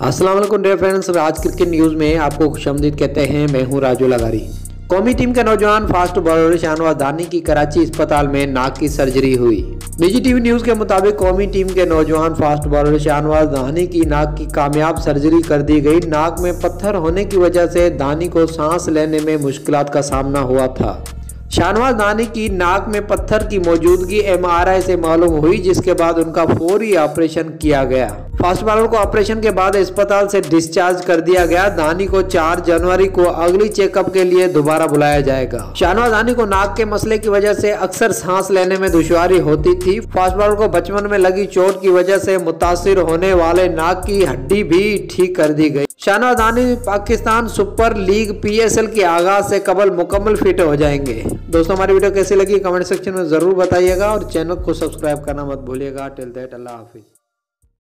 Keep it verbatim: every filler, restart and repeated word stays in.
अस्सलाम वालेकुम dear friends, आज क्रिकेट न्यूज़ में आपको खुशामदीद कहते हैं। मैं हूं राजू लगारी। कौमी टीम के नौजवान फास्ट बॉलर शाहनवाज दानी की कराची अस्पताल में नाक की सर्जरी हुई। निजी टीवी न्यूज़ के मुताबिक कौमी टीम के नौजवान फास्ट बॉलर शाहनवाज दानी की नाक की कामयाब सर्जरी कर दी गई। नाक में पत्थर होने की वजह से दानी को सांस लेने में मुश्किलात का सामना हुआ था। शाहनवाज दानी की नाक में पत्थर की मौजूदगी एम आर आई से मालूम हुई, जिसके बाद उनका फौरी ऑपरेशन किया गया। फास्ट बॉलर को ऑपरेशन के बाद अस्पताल से डिस्चार्ज कर दिया गया। दानी को चार जनवरी को अगली चेकअप के लिए दोबारा बुलाया जाएगा। शाहनवाज दानी को नाक के मसले की वजह से अक्सर सांस लेने में दुश्वारी होती थी। फास्ट बॉलर को बचपन में लगी चोट की वजह से मुतासिर होने वाले नाक की हड्डी भी ठीक कर दी गई। Shahnawaz Dahani Pakistan super league P S L के आगाज से कबल मुकम्मल फिट हो जाएंगे। दोस्तों, हमारी वीडियो कैसी लगी कमेंट सेक्शन में जरूर बताइएगा और चैनल को सब्सक्राइब करना मत भूलिएगा। टिल दैट, अल्लाह हाफिज।